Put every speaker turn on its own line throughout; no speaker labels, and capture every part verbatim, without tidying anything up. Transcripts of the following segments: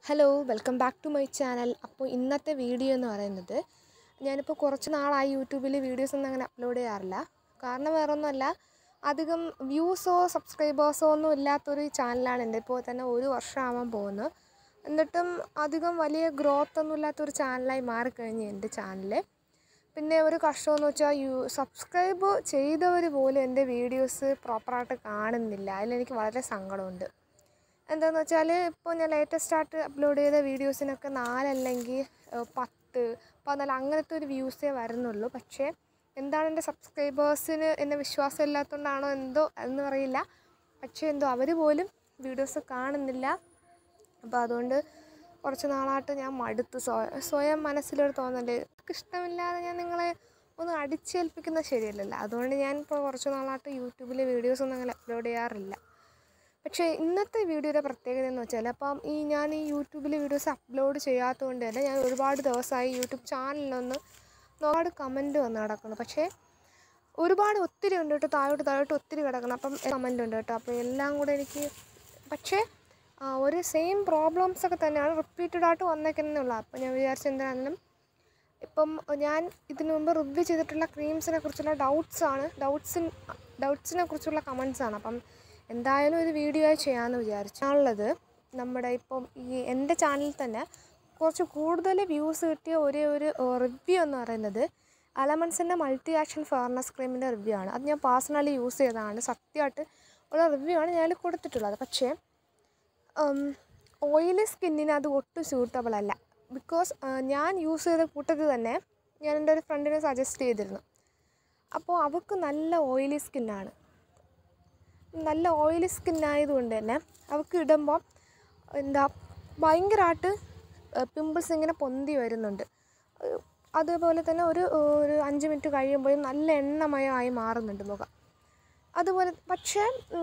Hello welcome back to my channel. അപ്പോൾ ഇന്നത്തെ video എന്ന് പറയുന്നത്, ഞാനിപ്പോൾ കുറച്ച് നാളായി യൂട്യൂബിൽ വീഡിയോസ് ഒന്നും അങ്ങനെ അപ്ലോഡ് ചെയ്യാറില്ല. കാരണം വേറൊന്നുമല്ല, അധികം വ്യൂസോ സബ്സ്ക്രൈബേഴ്സോ ഒന്നും ഇല്ലാത്തൊരു ചാനലാണ് എൻ്റെ. ഇപ്പോൾ തന്നെ ഒരു വർഷമാവാൻ പോകുന്നു. എന്നിട്ടും അധികം വലിയ ഗ്രോത്ത് ഒന്നും ഇല്ലാത്തൊരു ചാനലായി മാറിക്കഴിഞ്ഞു എൻ്റെ ചാനൽ. പിന്നെ ഒരു കഷ്ടമെന്ന് വെച്ചാൽ യൂ സബ്സ്ക്രൈബ് ചെയ്തവർ പോലും എൻ്റെ വീഡിയോസ് പ്രോപ്പറായിട്ട് കാണുന്നില്ല. അതിലെനിക്ക് വളരെ സങ്കടമുണ്ട്. എന്താണെന്ന് വെച്ചാൽ, ഇപ്പോൾ ഞാൻ ലേറ്റസ്റ്റ് ആയിട്ട് അപ്ലോഡ് ചെയ്ത വീഡിയോസിനൊക്കെ നാലല്ലെങ്കിൽ പത്ത് പതിനാല് അങ്ങനത്തെ ഒരു വ്യൂസേ വരുന്നുള്ളൂ. പക്ഷേ എന്താണ്, എൻ്റെ സബ്സ്ക്രൈബേഴ്സിന് എന്നെ വിശ്വാസം ഇല്ലാത്തതുകൊണ്ടാണോ എന്തോ എന്ന് അറിയില്ല. പക്ഷേ എന്തോ അവർ പോലും വീഡിയോസ് കാണുന്നില്ല. അപ്പോൾ അതുകൊണ്ട് കുറച്ച് നാളായിട്ട് ഞാൻ മടുത്തു. സ്വയം സ്വയം മനസ്സിലൊരു തോന്നൽ, ഇഷ്ടമില്ലാതെ ഞാൻ നിങ്ങളെ ഒന്ന് അടിച്ചേൽപ്പിക്കുന്നത് ശരിയല്ലല്ലോ. അതുകൊണ്ട് ഞാൻ ഇപ്പോൾ കുറച്ച് നാളായിട്ട് യൂട്യൂബിലെ വീഡിയോസൊന്നും അങ്ങനെ അപ്ലോഡ് ചെയ്യാറില്ല. പക്ഷേ ഇന്നത്തെ വീഡിയോയുടെ പ്രത്യേകത എന്ന് വെച്ചാൽ, അപ്പം ഈ ഞാൻ ഈ യൂട്യൂബിൽ വീഡിയോസ് അപ്ലോഡ് ചെയ്യാത്തതുകൊണ്ട് തന്നെ ഞാൻ ഒരുപാട് ദിവസമായി യൂട്യൂബ് ചാനലിലൊന്ന് ഒരുപാട് കമൻറ്റ് വന്ന് കിടക്കുന്നു. പക്ഷേ ഒരുപാട് ഒത്തിരി ഉണ്ട് കേട്ടോ, താഴോട്ട് താഴോട്ട് ഒത്തിരി കിടക്കണം. അപ്പം കമൻറ്റ് ഉണ്ട് കേട്ടോ. അപ്പോൾ എല്ലാം കൂടെ എനിക്ക് പക്ഷേ ഒരു സെയിം പ്രോബ്ലംസൊക്കെ തന്നെയാണ് റിപ്പീറ്റഡായിട്ട് വന്നേക്കുന്നതെന്നുള്ളത്. അപ്പോൾ ഞാൻ വിചാരിച്ച എന്താണെങ്കിലും ഇപ്പം ഞാൻ ഇതിനു മുമ്പ് റിവ്യൂ ചെയ്തിട്ടുള്ള ക്രീംസിനെ കുറിച്ചുള്ള ഡൗട്ട്സാണ് ഡൗട്ട്സിൻ ഡൗട്ട്സിനെ കുറിച്ചുള്ള കമൻറ്റ്സാണ്. അപ്പം എന്തായാലും ഒരു വീഡിയോ ആയി ചെയ്യാമെന്ന് വിചാരിച്ചാണുള്ളത്. നമ്മുടെ ഇപ്പം ഈ എൻ്റെ ചാനലിൽ തന്നെ കുറച്ച് കൂടുതൽ വ്യൂസ് കിട്ടിയ ഒരേ ഒരു റിവ്യൂ എന്ന് പറയുന്നത് എലമെൻസിൻ്റെ മൾട്ടി ആക്ഷൻ ഫെയർനെസ് ക്രീമിൻ്റെ റിവ്യൂ ആണ്. അത് ഞാൻ പേഴ്സണലി യൂസ് ചെയ്തതാണ്. സത്യമായിട്ട് ഉള്ള റിവ്യൂ ആണ് ഞാൻ കൊടുത്തിട്ടുള്ളത്. പക്ഷേ ഓയിലി സ്കിന്നിന് അത് ഒട്ടും സ്യൂട്ടബിൾ അല്ല. ബിക്കോസ് ഞാൻ യൂസ് ചെയ്ത കൂട്ടത്തിൽ തന്നെ ഞാൻ എൻ്റെ ഒരു ഫ്രണ്ടിനെ സജസ്റ്റ് ചെയ്തിരുന്നു. അപ്പോൾ അവൾക്ക് നല്ല ഓയിലി സ്കിന്നാണ്. നല്ല ഓയിലി സ്കിന്നായതുകൊണ്ട് തന്നെ അവൾക്ക് ഇടുമ്പോൾ എന്താ ഭയങ്കരമായിട്ട് പിമ്പിൾസ് ഇങ്ങനെ പൊന്തി വരുന്നുണ്ട്. അതുപോലെ തന്നെ ഒരു ഒരു അഞ്ച് മിനിറ്റ് കഴിയുമ്പോഴും നല്ല എണ്ണമയമായി മാറുന്നുണ്ട് മുഖം. അതുപോലെ പക്ഷേ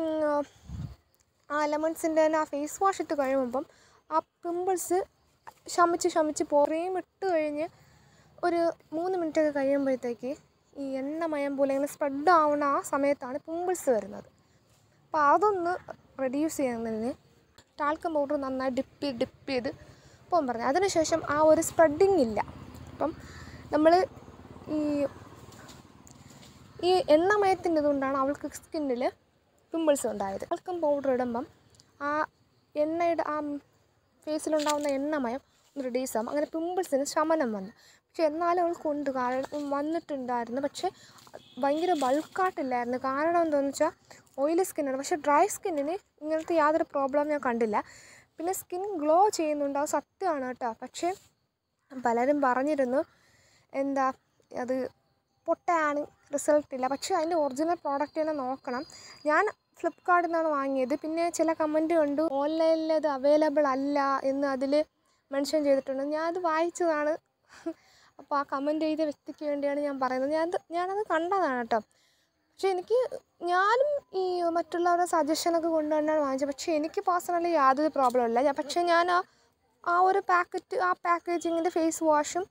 ആ ലെമൺസിൻ്റെ തന്നെ ആ ഫേസ് വാഷ് ഇട്ട് കഴിയുമ്പം ആ പിമ്പിൾസ് ശമിച്ച് ശമിച്ച് ക്രീം ഇട്ട് കഴിഞ്ഞ് ഒരു മൂന്ന് മിനിറ്റൊക്കെ കഴിയുമ്പോഴത്തേക്ക് ഈ എണ്ണമയം പോലെ ഇങ്ങനെ സ്പ്രെഡ് ആവുന്ന ആ സമയത്താണ് പിമ്പിൾസ് വരുന്നത്. അപ്പോൾ അതൊന്ന് റെഡ്യൂസ് ചെയ്യുന്നതിന് ടാൽക്കം പൗഡർ നന്നായി ഡിപ്പ് ഡിപ്പ് ചെയ്ത് പോകാൻ പറഞ്ഞു. അതിനുശേഷം ആ ഒരു സ്പ്രെഡിങ് ഇല്ല. അപ്പം നമ്മൾ ഈ ഈ എണ്ണമയത്തിൻ്റെ ഇതുകൊണ്ടാണ് അവൾക്ക് സ്കിന്നിൽ പിമ്പിൾസ് ഉണ്ടായത്. ടാൽക്കം പൗഡർ ഇടുമ്പം ആ എണ്ണയുടെ ആ ഫേസിലുണ്ടാകുന്ന എണ്ണമയം ഒന്ന് റിഡ്യൂസ് ആകും. അങ്ങനെ പിമ്പിൾസിന് ശമനം വന്നു. പക്ഷെ എന്നാലും അവൾക്ക് ഉണ്ട്, കാരണം വന്നിട്ടുണ്ടായിരുന്നു. പക്ഷേ ഭയങ്കര ബൾക്കായിട്ടില്ലായിരുന്നു. കാരണം എന്താണെന്ന് വെച്ചാൽ ഓയിലി സ്കിന്നാണ്. പക്ഷേ ഡ്രൈ സ്കിന്നിന് ഇങ്ങനത്തെ യാതൊരു പ്രോബ്ലം ഞാൻ കണ്ടില്ല. പിന്നെ സ്കിൻ ഗ്ലോ ചെയ്യുന്നുണ്ട്, അത് സത്യമാണ് കേട്ടോ. പക്ഷേ പലരും പറഞ്ഞിരുന്നു എന്താ അത് പൊട്ടയാണ്, റിസൾട്ടില്ല. പക്ഷേ അതിൻ്റെ ഒറിജിനൽ പ്രോഡക്റ്റ് തന്നെ നോക്കണം. ഞാൻ ഫ്ലിപ്കാർട്ടിൽ നിന്നാണ് വാങ്ങിയത്. പിന്നെ ചില കമൻറ്റ് കണ്ടു ഓൺലൈനിൽ അത് അവൈലബിൾ അല്ല എന്ന് അതിൽ മെൻഷൻ ചെയ്തിട്ടുണ്ട്. ഞാനത് വായിച്ചതാണ്. അപ്പോൾ ആ കമൻറ്റ് ചെയ്ത വ്യക്തിക്ക് വേണ്ടിയാണ് ഞാൻ പറയുന്നത്. ഞാനത് ഞാനത് കണ്ടതാണ് കേട്ടോ. പക്ഷേ എനിക്ക് ഞാനും ഈ മറ്റുള്ളവരുടെ സജഷനൊക്കെ കൊണ്ടുതന്നെയാണ് വാങ്ങിച്ചത്. പക്ഷേ എനിക്ക് പേഴ്സണലി യാതൊരു പ്രോബ്ലം ഇല്ല. പക്ഷേ ഞാൻ ആ ആ ഒരു പാക്കറ്റ് ആ പാക്കേജിങ്ങിൻ്റെ ഫേസ് വാഷും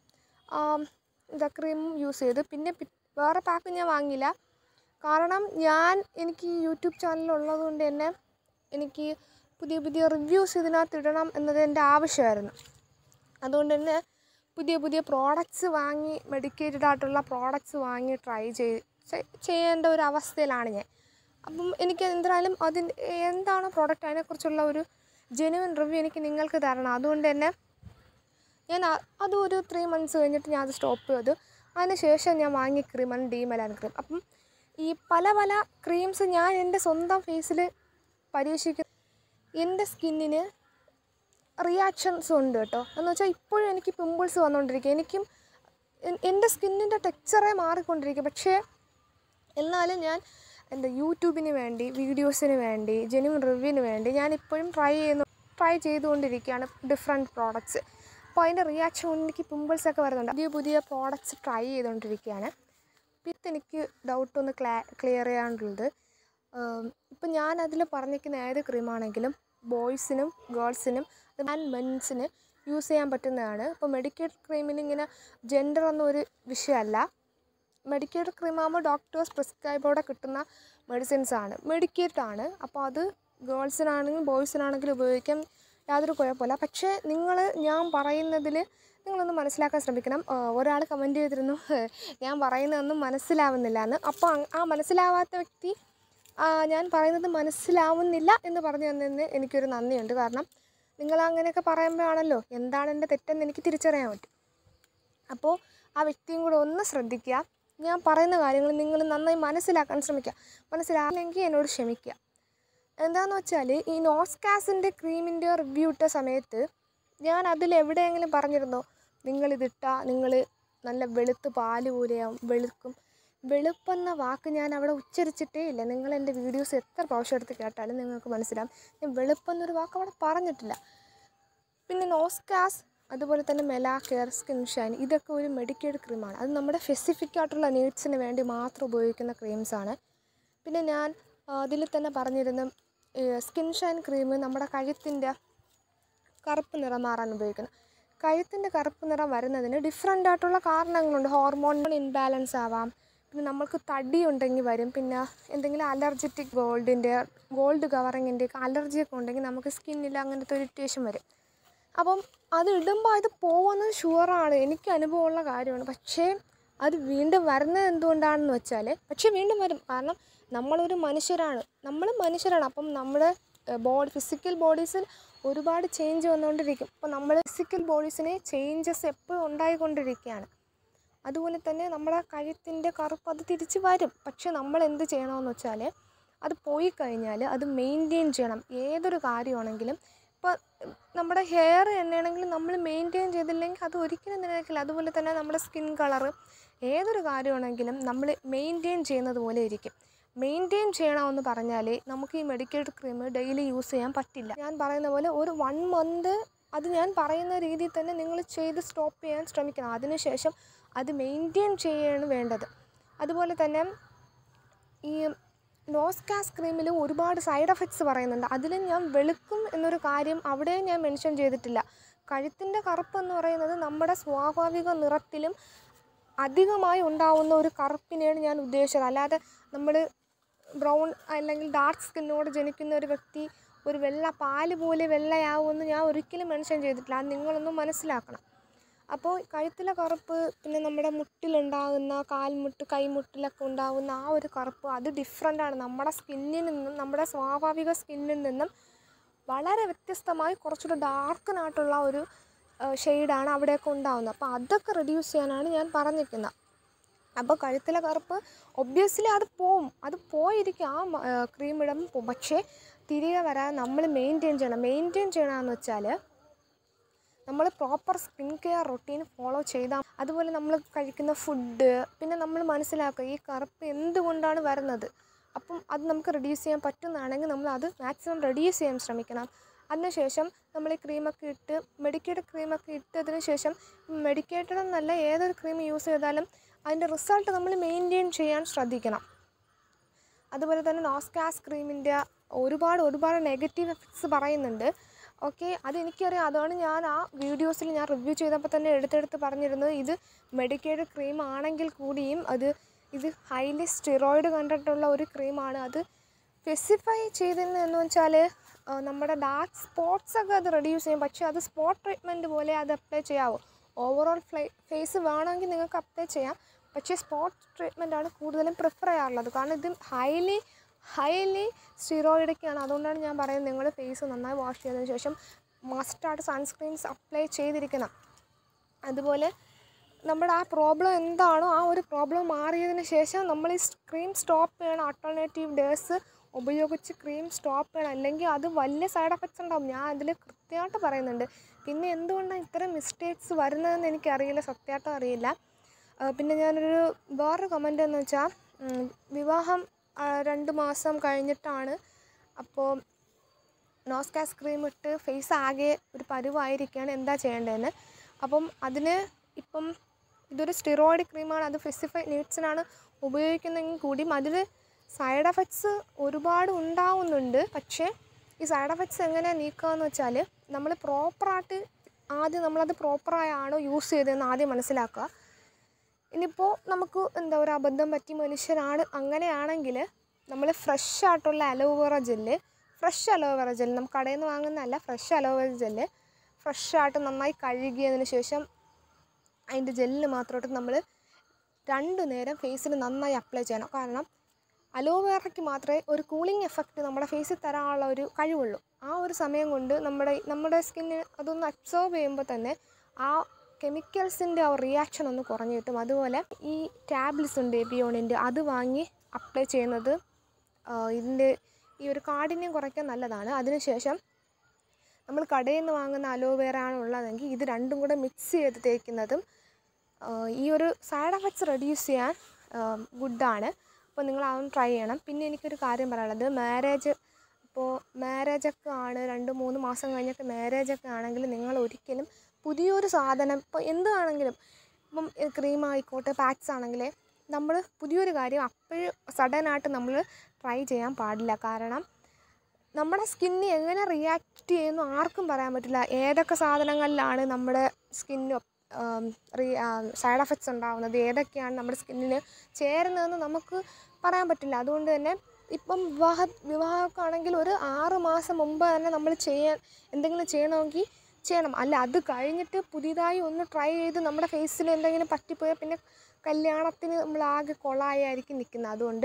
എന്താ ക്രീമും യൂസ് ചെയ്ത് പിന്നെ വേറെ പാക്ക് ഞാൻ വാങ്ങിയില്ല. കാരണം ഞാൻ എനിക്ക് ഈ യൂട്യൂബ് ചാനലുള്ളത് കൊണ്ട് തന്നെ എനിക്ക് പുതിയ പുതിയ റിവ്യൂസ് ഇതിനകത്ത് ഇടണം എന്നത് എൻ്റെ ആവശ്യമായിരുന്നു. അതുകൊണ്ട് തന്നെ പുതിയ പുതിയ പ്രോഡക്റ്റ്സ് വാങ്ങി മെഡിക്കേറ്റഡ് ആയിട്ടുള്ള പ്രോഡക്റ്റ്സ് വാങ്ങി ട്രൈ ചെയ്ത് ചെയ്യേണ്ട ഒരു അവസ്ഥയിലാണ് ഞാൻ. അപ്പം എനിക്ക് എന്തായാലും അതിൻ്റെ എന്താണ് പ്രോഡക്റ്റ് അതിനെക്കുറിച്ചുള്ള ഒരു ജെന്യുവൻ റിവ്യൂ എനിക്ക് നിങ്ങൾക്ക് തരണം. അതുകൊണ്ട് തന്നെ ഞാൻ അതും ഒരു ത്രീ മന്ത്സ് കഴിഞ്ഞിട്ട് ഞാൻ അത് സ്റ്റോപ്പ് ചെയ്തു. അതിന് ശേഷം ഞാൻ വാങ്ങിയ ക്രീമാണ് ഡി മെലാൻ ക്രീം. അപ്പം ഈ പല പല ക്രീംസ് ഞാൻ എൻ്റെ സ്വന്തം ഫേസിൽ പരീക്ഷിക്കുന്ന എൻ്റെ സ്കിന്നിന് റിയാക്ഷൻസ് ഉണ്ട് കേട്ടോ. എന്ന് വെച്ചാൽ ഇപ്പോഴും എനിക്ക് പിമ്പിൾസ് വന്നുകൊണ്ടിരിക്കുക. എനിക്കും എൻ്റെ സ്കിന്നിൻ്റെ ടെക്സ്ചറേ മാറിക്കൊണ്ടിരിക്കുക. പക്ഷേ എന്നാലും ഞാൻ എന്താ യൂട്യൂബിന് വേണ്ടി, വീഡിയോസിന് വേണ്ടി, ജെന്യുവൻ റിവ്യൂവിന് വേണ്ടി ഞാൻ ഇപ്പോഴും ട്രൈ ചെയ്യുന്നു ട്രൈ ചെയ്തുകൊണ്ടിരിക്കുകയാണ് ഡിഫറെൻറ്റ് പ്രോഡക്റ്റ്സ്. അപ്പോൾ അതിൻ്റെ റിയാക്ഷൻ കൊണ്ട് എനിക്ക് പിമ്പിൾസൊക്കെ വരുന്നുണ്ട്. പുതിയ പുതിയ പ്രോഡക്റ്റ്സ് ട്രൈ ചെയ്തുകൊണ്ടിരിക്കുകയാണ്. പിന്നെ എനിക്ക് ഡൗട്ടൊന്ന് ക്ലാ ക്ലിയർ ചെയ്യാനുള്ളത്, ഇപ്പം ഞാൻ അതിൽ പറഞ്ഞിരിക്കുന്ന ഏത് ക്രീമാണെങ്കിലും ബോയ്സിനും ഗേൾസിനും ആൻഡ് മെൻസിന് യൂസ് ചെയ്യാൻ പറ്റുന്നതാണ്. ഇപ്പോൾ മെഡിക്കേറ്റഡ് ക്രീമിന് ഇങ്ങനെ ജെൻഡർ ഒന്നും ഒരു വിഷയമല്ല. മെഡിക്കേറ്റഡ് ക്രീമാകുമ്പോൾ ഡോക്ടേഴ്സ് പ്രിസ്ക്രൈബോടെ കിട്ടുന്ന മെഡിസിൻസാണ്, മെഡിക്കേറ്റഡ് ആണ്. അപ്പോൾ അത് ഗേൾസിനാണെങ്കിലും ബോയ്സിനാണെങ്കിലും ഉപയോഗിക്കാം. യാതൊരു കുഴപ്പമില്ല. പക്ഷേ നിങ്ങൾ ഞാൻ പറയുന്നതിൽ നിങ്ങളൊന്ന് മനസ്സിലാക്കാൻ ശ്രമിക്കണം. ഒരാൾ കമൻറ്റ് ചെയ്തിരുന്നു ഞാൻ പറയുന്നതൊന്നും മനസ്സിലാവുന്നില്ല എന്ന്. അപ്പോൾ ആ മനസ്സിലാവാത്ത വ്യക്തി ഞാൻ പറയുന്നത് മനസ്സിലാവുന്നില്ല എന്ന് പറഞ്ഞു തന്നതിന് എനിക്കൊരു നന്ദിയുണ്ട്. കാരണം നിങ്ങൾ അങ്ങനെയൊക്കെ പറയുമ്പോഴാണല്ലോ എന്താണ് എൻ്റെ തെറ്റെന്ന് എനിക്ക് തിരിച്ചറിയാൻ പറ്റും. അപ്പോൾ ആ വ്യക്തിയും കൂടെ ഒന്ന് ശ്രദ്ധിക്കുക. ഞാൻ പറയുന്ന കാര്യങ്ങൾ നിങ്ങൾ നന്നായി മനസ്സിലാക്കാൻ ശ്രമിക്കുക. മനസ്സിലായില്ലെങ്കിൽ എന്നോട് ക്ഷമിക്കുക. എന്താണെന്ന് വെച്ചാൽ ഈ നോസ്കാസിൻ്റെ ക്രീമിൻ്റെ റിവ്യൂ ഇട്ട സമയത്ത് ഞാൻ അതിലെവിടെയെങ്കിലും പറഞ്ഞിരുന്നോ നിങ്ങളിതിട്ടാൽ നിങ്ങൾ നല്ല വെളുത്ത് പാല് പോലെയാവും, വെളുക്കും. വെളുപ്പെന്ന വാക്ക് ഞാൻ അവിടെ ഉച്ചരിച്ചിട്ടേ ഇല്ല. നിങ്ങൾ എൻ്റെ വീഡിയോസ് എത്ര പ്രാവശ്യം എടുത്ത് കേട്ടാലും നിങ്ങൾക്ക് മനസ്സിലാവും ഞാൻ വെളുപ്പെന്നൊരു വാക്ക് അവിടെ പറഞ്ഞിട്ടില്ല. പിന്നെ നോസ്കാസ്, അതുപോലെ തന്നെ മെലാ കെയർ, സ്കിൻഷൈൻ, ഇതൊക്കെ ഒരു മെഡിക്കേഡ് ക്രീമാണ്. അത് നമ്മുടെ സ്പെസിഫിക് ആയിട്ടുള്ള നീഡ്സിന് വേണ്ടി മാത്രം ഉപയോഗിക്കുന്ന ക്രീംസാണ്. പിന്നെ ഞാൻ അതിൽ തന്നെ പറഞ്ഞിരുന്ന സ്കിൻഷൈൻ ക്രീം നമ്മുടെ കഴുത്തിൻ്റെ കറുപ്പ് നിറം മാറാൻ ഉപയോഗിക്കുന്നത്. കഴുത്തിൻ്റെ കറുപ്പ് നിറം വരുന്നതിന് ഡിഫറെൻ്റ് ആയിട്ടുള്ള കാരണങ്ങളുണ്ട്. ഹോർമോൺ ഇൻബാലൻസ് ആവാം, പിന്നെ നമ്മൾക്ക് തടി ഉണ്ടെങ്കിൽ വരും, പിന്നെ എന്തെങ്കിലും അലർജറ്റിക് ഗോൾഡിൻ്റെ ഗോൾഡ് കവറിങ്ങിൻ്റെ ഒക്കെ അലർജിയൊക്കെ ഉണ്ടെങ്കിൽ നമുക്ക് സ്കിന്നിൽ അങ്ങനത്തെ ഒരു ഇറിറ്റേഷൻ വരും. അപ്പം അത് ഇടുമ്പോൾ അത് പോകുന്നത് ഷുവറാണ്, എനിക്ക് അനുഭവമുള്ള കാര്യമാണ്. പക്ഷേ അത് വീണ്ടും വരുന്നത് എന്തുകൊണ്ടാണെന്ന് വെച്ചാൽ പക്ഷേ വീണ്ടും വരും. കാരണം നമ്മളൊരു മനുഷ്യരാണ്, നമ്മൾ മനുഷ്യരാണ്. അപ്പം നമ്മുടെ ബോഡി ഫിസിക്കൽ ബോഡീസിൽ ഒരുപാട് ചേഞ്ച് വന്നുകൊണ്ടിരിക്കും. അപ്പോൾ നമ്മൾ ഫിസിക്കൽ ബോഡീസിന് ചേഞ്ചസ് എപ്പോഴും ഉണ്ടായിക്കൊണ്ടിരിക്കുകയാണ്. അതുപോലെ തന്നെ നമ്മുടെ കഴുത്തിൻ്റെ കറുപ്പ് അത് തിരിച്ച് വരും. പക്ഷെ നമ്മൾ എന്ത് ചെയ്യണമെന്ന് വെച്ചാൽ അത് പോയി കഴിഞ്ഞാൽ അത് മെയിൻറ്റെയിൻ ചെയ്യണം. ഏതൊരു കാര്യമാണെങ്കിലും ഇപ്പോൾ നമ്മുടെ ഹെയർ തന്നെയാണെങ്കിലും നമ്മൾ മെയിൻറ്റെയിൻ ചെയ്തില്ലെങ്കിൽ അത് ഒരിക്കലും നിലനിൽക്കില്ല. അതുപോലെ തന്നെ നമ്മുടെ സ്കിൻ കളറ്, ഏതൊരു കാര്യമാണെങ്കിലും നമ്മൾ മെയിൻറ്റെയിൻ ചെയ്യുന്നത് പോലെ ഇരിക്കും. മെയിൻറ്റെയിൻ ചെയ്യണമെന്ന് പറഞ്ഞാൽ നമുക്ക് ഈ മെഡിക്കേഡ് ക്രീം ഡെയിലി യൂസ് ചെയ്യാൻ പറ്റില്ല. ഞാൻ പറയുന്ന പോലെ ഒരു വൺ മന്ത് അത് ഞാൻ പറയുന്ന രീതിയിൽ തന്നെ നിങ്ങൾ ചെയ്ത് സ്റ്റോപ്പ് ചെയ്യാൻ ശ്രമിക്കണം. അതിനുശേഷം അത് മെയിൻറ്റെയിൻ ചെയ്യുകയാണ് വേണ്ടത്. അതുപോലെ തന്നെ ഈ നോസ്കാസ് ക്രീമിൽ ഒരുപാട് സൈഡ് എഫക്ട്സ് പറയുന്നുണ്ട്. അതിൽ ഞാൻ വെളുക്കും എന്നൊരു കാര്യം അവിടെ ഞാൻ മെൻഷൻ ചെയ്തിട്ടില്ല. കഴുത്തിൻ്റെ കറുപ്പ് എന്ന് പറയുന്നത് നമ്മുടെ സ്വാഭാവിക നിറത്തിലും അധികമായി ഉണ്ടാവുന്ന ഒരു കറുപ്പിനെയാണ് ഞാൻ ഉദ്ദേശിച്ചത്. അല്ലാതെ നമ്മൾ ബ്രൗൺ അല്ലെങ്കിൽ ഡാർക്ക് സ്കിന്നോട് ജനിക്കുന്ന ഒരു വ്യക്തി ഒരു വെള്ള പാല് പോലെ വെള്ളയാവുമെന്ന് ഞാൻ ഒരിക്കലും മെൻഷൻ ചെയ്തിട്ടില്ല. അത് നിങ്ങളൊന്നും മനസ്സിലാക്കണം. അപ്പോൾ കഴുത്തിലെ കറുപ്പ്, പിന്നെ നമ്മുടെ മുട്ടിലുണ്ടാകുന്ന കാൽമുട്ട് കൈമുട്ടിലൊക്കെ ഉണ്ടാകുന്ന ആ ഒരു കറുപ്പ് അത് ഡിഫറെൻ്റാണ്. നമ്മുടെ സ്കിന്നിൽ നിന്നും നമ്മുടെ സ്വാഭാവിക സ്കിന്നിൽ നിന്നും വളരെ വ്യത്യസ്തമായി കുറച്ചുകൂടെ ഡാർക്കനായിട്ടുള്ള ഒരു ഷെയ്ഡാണ് അവിടെയൊക്കെ ഉണ്ടാകുന്നത്. അപ്പോൾ അതൊക്കെ റെഡ്യൂസ് ചെയ്യാനാണ് ഞാൻ പറഞ്ഞിരിക്കുന്നത്. അപ്പോൾ കഴുത്തിലെ കറുപ്പ് ഒബ്വിയസ്ലി അത് പോവും, അത് പോയിരിക്കും, ആ ക്രീം ഇടുമ്പോൾ പോവും. പക്ഷേ തിരികെ വരാൻ നമ്മൾ മെയിൻറ്റെയിൻ ചെയ്യണം. മെയിൻറ്റെയിൻ ചെയ്യണമെന്ന് വെച്ചാൽ നമ്മൾ proper skin care routine follow ചെയ്താൽ, അതുപോലെ നമ്മൾ കഴിക്കുന്ന ഫുഡ്, പിന്നെ നമ്മൾ മനസ്സിലാക്കുക ഈ കറുപ്പ് എന്തുകൊണ്ടാണ് വരുന്നത്. അപ്പം അത് നമുക്ക് റെഡ്യൂസ് ചെയ്യാൻ പറ്റുന്നതാണെങ്കിൽ നമ്മൾ അത് മാക്സിമം റെഡ്യൂസ് ചെയ്യാൻ ശ്രമിക്കണം. അതിനുശേഷം നമ്മൾ ഈ ക്രീമൊക്കെ ഇട്ട് മെഡിക്കേറ്റഡ് ക്രീമൊക്കെ ഇട്ടതിന് ശേഷം മെഡിക്കേറ്റഡ് എന്നല്ല ഏതൊരു ക്രീം യൂസ് ചെയ്താലും അതിൻ്റെ റിസൾട്ട് നമ്മൾ മെയിൻറ്റെയിൻ ചെയ്യാൻ ശ്രദ്ധിക്കണം. അതുപോലെ തന്നെ നോസ്കാസ് ക്രീമിൻ്റെ ഒരുപാട് ഒരുപാട് നെഗറ്റീവ് എഫക്ട്സ് പറയുന്നുണ്ട്. ഓക്കെ, അതെനിക്കറിയാം. അതാണ് ഞാൻ ആ വീഡിയോസിൽ ഞാൻ റിവ്യൂ ചെയ്തപ്പോൾ തന്നെ എടുത്തെടുത്ത് പറഞ്ഞിരുന്നത് ഇത് മെഡിക്കേറ്റഡ് ക്രീം ആണെങ്കിൽ കൂടിയും അത് ഇത് ഹൈലി സ്റ്റിറോയിഡ് കണ്ടിട്ടുള്ള ഒരു ക്രീമാണ്. അത് സ്പെസിഫൈ ചെയ്തതെന്ന് വെച്ചാൽ നമ്മുടെ ഡാർക്ക് സ്പോട്ട്സൊക്കെ അത് റെഡ്യൂസ് ചെയ്യും. പക്ഷേ അത് സ്പോട്ട് ട്രീറ്റ്മെൻറ്റ് പോലെ അത് അപ്ലൈ ചെയ്യാവോ. ഓവറോൾ ഫ്ലേ ഫേസ് വേണമെങ്കിൽ നിങ്ങൾക്ക് അപ്ലൈ ചെയ്യാം. പക്ഷേ സ്പോട്ട് ട്രീറ്റ്മെൻറ്റാണ് കൂടുതലും പ്രിഫർ ചെയ്യാറുള്ളത്. കാരണം ഇത് ഹൈലി ഹൈലി സ്റ്റിറോയിഡൊക്കെയാണ്. അതുകൊണ്ടാണ് ഞാൻ പറയുന്നത് നിങ്ങൾ ഫേസ് നന്നായി വാഷ് ചെയ്തതിന് ശേഷം മസ്റ്റായിട്ട് സൺസ്ക്രീൻസ് അപ്ലൈ ചെയ്തിരിക്കണം. അതുപോലെ നമ്മുടെ ആ പ്രോബ്ലം എന്താണോ ആ ഒരു പ്രോബ്ലം മാറിയതിന് ശേഷം നമ്മൾ ഈ ക്രീം സ്റ്റോപ്പ് ചെയ്യണം. ആൾട്ടർനേറ്റീവ് ഡേയ്സ് ഉപയോഗിച്ച് ക്രീം സ്റ്റോപ്പ് ചെയ്യണം. അല്ലെങ്കിൽ അത് വലിയ സൈഡ് എഫക്ട്സ് ഉണ്ടാകും. ഞാൻ അതിൽ കൃത്യമായിട്ട് പറയുന്നുണ്ട്. പിന്നെ എന്തുകൊണ്ടാണ് ഇത്തരം മിസ്റ്റേക്സ് വരുന്നതെന്ന് എനിക്കറിയില്ല, സത്യമായിട്ടും അറിയില്ല. പിന്നെ ഞാനൊരു വേറൊരു കമൻ്റ് എന്ന് വെച്ചാൽ വിവാഹം രണ്ട് മാസം കഴിഞ്ഞിട്ടാണ്. അപ്പോൾ നോസ്കാസ് ക്രീം ഇട്ട് ഫേസ് ആകെ ഒരു പരുവായിരിക്കുകയാണ്, എന്താ ചെയ്യേണ്ടതെന്ന്. അപ്പം അതിന് ഇപ്പം ഇതൊരു സ്റ്റിറോയിഡ് ക്രീമാണ്, അത് സ്പെസിഫൈ നീഡ്സിനാണ് ഉപയോഗിക്കുന്നതെങ്കിൽ കൂടിയും അതിൽ സൈഡ് എഫക്ട്സ് ഒരുപാട് ഉണ്ടാവുന്നുണ്ട്. പക്ഷേ ഈ സൈഡ് എഫക്ട്സ് എങ്ങനെയാണ് നീക്കുകയെന്ന് വെച്ചാൽ നമ്മൾ പ്രോപ്പറായിട്ട് ആദ്യം നമ്മളത് പ്രോപ്പറായാണോ യൂസ് ചെയ്തതെന്ന് ആദ്യം മനസ്സിലാക്കുക. ഇനിയിപ്പോൾ നമുക്ക് എന്താ ഒരു അബദ്ധം പറ്റി മനുഷ്യരാണ്, അങ്ങനെയാണെങ്കിൽ നമ്മൾ ഫ്രഷ് ആയിട്ടുള്ള aloe vera gel fresh aloe vera gel, നമുക്ക് കടയിൽ നിന്ന് വാങ്ങുന്നതല്ല, ഫ്രഷ് അലോവേറ ജെല്ല് ഫ്രഷായിട്ട് നന്നായി കഴുകിയതിന് ശേഷം അതിൻ്റെ ജെല്ല് മാത്രമായിട്ട് നമ്മൾ രണ്ടു നേരം ഫേസിൽ നന്നായി അപ്ലൈ ചെയ്യണം. കാരണം അലോവേറയ്ക്ക് മാത്രമേ ഒരു കൂളിംഗ് എഫക്റ്റ് നമ്മുടെ ഫേസിൽ തരാനുള്ള ഒരു കഴിവുള്ളൂ. ആ ഒരു സമയം കൊണ്ട് നമ്മുടെ നമ്മുടെ സ്കിന്നിന് അതൊന്ന് അബ്സോർബ് ചെയ്യുമ്പോൾ തന്നെ ആ കെമിക്കൽസിൻ്റെ ആ റിയാക്ഷൻ ഒന്ന് കുറഞ്ഞു കിട്ടും. അതുപോലെ ഈ ടാബ്ലറ്റ്സ് ഉണ്ട് എബിയോണിൻ്റെ, അത് വാങ്ങി അപ്ലൈ ചെയ്യുന്നത് ഇതിൻ്റെ ഈ ഒരു കാഠിന്യം കുറയ്ക്കാൻ നല്ലതാണ്. അതിനുശേഷം നമ്മൾ കടയിൽ നിന്ന് വാങ്ങുന്ന അലോവേറ ആണ് ഉള്ളതെങ്കിൽ ഇത് രണ്ടും കൂടെ മിക്സ് ചെയ്ത് തേക്കുന്നതും ഈ ഒരു സൈഡ് എഫക്ട്സ് റെഡ്യൂസ് ചെയ്യാൻ ഗുഡാണ്. അപ്പോൾ നിങ്ങൾ അതൊന്ന് ട്രൈ ചെയ്യണം. പിന്നെ എനിക്കൊരു കാര്യം പറയാനുള്ളത്, മാരേജ് ഇപ്പോൾ മാരേജൊക്കെ ആണ്, രണ്ട് മൂന്ന് മാസം കഴിഞ്ഞൊക്കെ മാരേജൊക്കെ ആണെങ്കിൽ നിങ്ങൾ ഒരിക്കലും പുതിയൊരു സാധനം, ഇപ്പോൾ എന്താണെങ്കിലും, ഇപ്പം ക്രീം ആയിക്കോട്ടെ പാക്സ് ആണെങ്കിൽ നമ്മൾ പുതിയൊരു കാര്യം അപ്പോഴും സഡനായിട്ട് നമ്മൾ ട്രൈ ചെയ്യാൻ പാടില്ല. കാരണം നമ്മുടെ സ്കിന്ന് എങ്ങനെ റിയാക്ട് ചെയ്യുന്നു ആർക്കും പറയാൻ പറ്റില്ല. ഏതൊക്കെ സാധനങ്ങളിലാണ് നമ്മുടെ സ്കിന്ന് സൈഡ് എഫക്ട്സ് ഉണ്ടാകുന്നത്, ഏതൊക്കെയാണ് നമ്മുടെ സ്കിന്നിന് ചേരുന്നതെന്ന് നമുക്ക് പറയാൻ പറ്റില്ല. അതുകൊണ്ട് തന്നെ ഇപ്പം വിവാഹ വിവാഹമൊക്കെ ആണെങ്കിൽ ഒരു ആറ് മാസം മുമ്പ് തന്നെ നമ്മൾ ചെയ്യാൻ എന്തെങ്കിലും ചെയ്യണമെങ്കിൽ ചെയ്യണം. അല്ല അത് കഴിഞ്ഞിട്ട് പുതിയതായി ഒന്ന് ട്രൈ ചെയ്ത് നമ്മുടെ ഫേസിൽ എന്തെങ്കിലും പറ്റിപ്പോയാൽ പിന്നെ കല്യാണത്തിന് നമ്മൾ ആകെ കൊളായിരിക്കും നിൽക്കുന്നത്. അതുകൊണ്ട്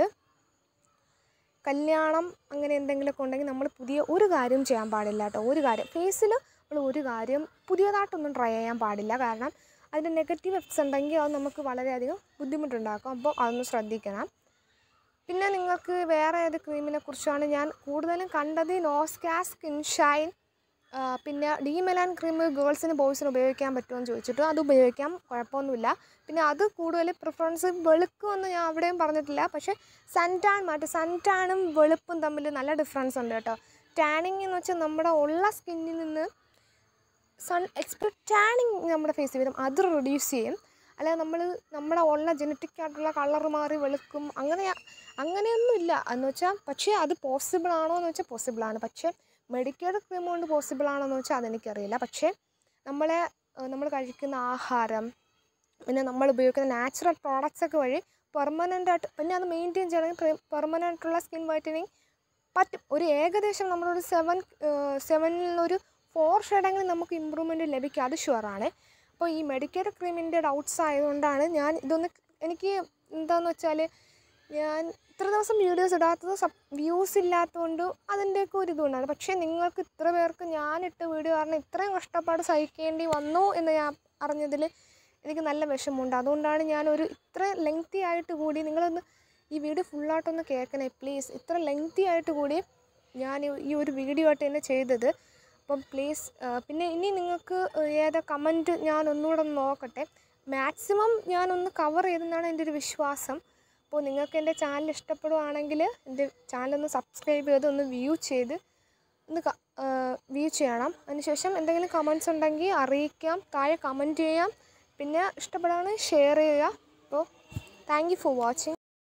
കല്യാണം അങ്ങനെ എന്തെങ്കിലുമൊക്കെ ഉണ്ടെങ്കിൽ നമ്മൾ പുതിയ ഒരു കാര്യം ചെയ്യാൻ പാടില്ല കേട്ടോ. ഒരു കാര്യം ഫേസിൽ നമ്മൾ ഒരു കാര്യം പുതിയതായിട്ടൊന്നും ട്രൈ ചെയ്യാൻ പാടില്ല. കാരണം അതിൻ്റെ നെഗറ്റീവ് എഫക്ട്സ് ഉണ്ടെങ്കിൽ അത് നമുക്ക് വളരെയധികം ബുദ്ധിമുട്ടുണ്ടാക്കും. അപ്പോൾ അതൊന്ന് ശ്രദ്ധിക്കണം. പിന്നെ നിങ്ങൾക്ക് വേറെ ഏത് ക്രീമിനെ കുറിച്ചാണ് ഞാൻ കൂടുതലും കണ്ടത്, നോസ്കാ സ്കിൻഷൈൻ, പിന്നെ ഡി മെലാൻ ക്രീം ഗേൾസിന് ബോയ്സിന് ഉപയോഗിക്കാൻ പറ്റുമെന്ന് ചോദിച്ചിട്ട് അത് ഉപയോഗിക്കാം, കുഴപ്പമൊന്നുമില്ല. പിന്നെ അത് കൂടുതൽ പ്രിഫറൻസ് വെളുക്കുമെന്ന് ഞാൻ അവിടെയും പറഞ്ഞിട്ടില്ല. പക്ഷേ സൺടാൻ മാറ്റും, സൺടാനും വെളുപ്പും തമ്മിൽ നല്ല ഡിഫറൻസ് ഉണ്ട് കേട്ടോ. ടാനിങ് എന്ന് വെച്ചാൽ നമ്മുടെ ഉള്ള സ്കിന്നിൽ നിന്ന് സൺ എക്സ്പെക്ട് ടാനിങ് നമ്മുടെ ഫേസിൽ വരും, അത് റിഡ്യൂസ് ചെയ്യും. അല്ലാതെ നമ്മൾ നമ്മുടെ ഉള്ള ജനറ്റിക് ആയിട്ടുള്ള കളർ മാറി വെളുക്കും അങ്ങനെ അങ്ങനെയൊന്നുമില്ല എന്ന് വെച്ചാൽ. പക്ഷേ അത് പോസിബിൾ ആണോ എന്ന് വെച്ചാൽ പോസിബിളാണ്. പക്ഷേ മെഡിക്കൽ ക്രീം കൊണ്ട് പോസിബിൾ ആണോ എന്ന് വെച്ചാൽ അതെനിക്കറിയില്ല. പക്ഷേ നമ്മളെ നമ്മൾ കഴിക്കുന്ന ആഹാരം, പിന്നെ നമ്മൾ ഉപയോഗിക്കുന്ന നാച്ചുറൽ പ്രോഡക്റ്റ്സൊക്കെ വഴി പെർമനൻ്റായിട്ട്, പിന്നെ അത് മെയിൻറ്റെയിൻ ചെയ്യണമെങ്കിൽ പെർമനൻ്റായിട്ടുള്ള സ്കിൻ വൈറ്റനിങ് പറ്റും. ഒരു ഏകദേശം നമ്മളൊരു സെവൻ സെവനിലൊരു ഫോർ ഷെയ്ഡെങ്കിലും നമുക്ക് ഇമ്പ്രൂവ്മെൻറ്റ് ലഭിക്കും, അത് ഷുവറാണ്. അപ്പോൾ ഈ മെഡിക്കൽ ക്രീമിൻ്റെ ഡൗട്ട്സ് ആയതുകൊണ്ടാണ് ഞാൻ ഇതൊന്ന്, എനിക്ക് എന്താണെന്ന് വെച്ചാൽ ഞാൻ ഇത്ര ദിവസം വീഡിയോസ് ഇടാത്തത് സബ് വ്യൂസ് ഇല്ലാത്തതുകൊണ്ട് അതിൻ്റെയൊക്കെ ഒരു ഇതുകൊണ്ടാണ്. പക്ഷേ നിങ്ങൾക്ക് ഇത്ര പേർക്ക് ഞാനിട്ട വീഡിയോ കാരണം ഇത്രയും കഷ്ടപ്പാട് സഹിക്കേണ്ടി വന്നു എന്ന് ഞാൻ അറിഞ്ഞതിൽ എനിക്ക് നല്ല വിഷമമുണ്ട്. അതുകൊണ്ടാണ് ഞാനൊരു ഇത്ര ലെങ്തി ആയിട്ട് കൂടി, നിങ്ങളൊന്ന് ഈ വീഡിയോ ഫുള്ളായിട്ടൊന്ന് കേൾക്കണേ പ്ലീസ്. ഇത്ര ലെങ്തി ആയിട്ട് കൂടി ഞാൻ ഈ ഒരു വീഡിയോ ആയിട്ട് തന്നെ ചെയ്തത്. അപ്പം പ്ലീസ്, പിന്നെ ഇനി നിങ്ങൾക്ക് ഏതാ കമൻറ്റ് ഞാൻ ഒന്നുകൂടെ ഒന്ന് നോക്കട്ടെ. മാക്സിമം ഞാനൊന്ന് കവർ ചെയ്തെന്നാണ് എൻ്റെ ഒരു വിശ്വാസം. അപ്പോൾ നിങ്ങൾക്ക് എൻ്റെ ചാനൽ ഇഷ്ടപ്പെടുകയാണെങ്കിൽ എൻ്റെ ചാനലൊന്ന് സബ്സ്ക്രൈബ് ചെയ്ത് ഒന്ന് വ്യൂ ചെയ്ത് ഒന്ന് വ്യൂ ചെയ്യണം. അതിനുശേഷം എന്തെങ്കിലും കമൻറ്റ്സ് ഉണ്ടെങ്കിൽ അറിയിക്കാം, താഴെ കമൻറ്റ് ചെയ്യാം. പിന്നെ ഇഷ്ടപ്പെടുകയാണെങ്കിൽ ഷെയർ ചെയ്യുക. അപ്പോൾ താങ്ക് യു ഫോർ വാച്ചിങ്.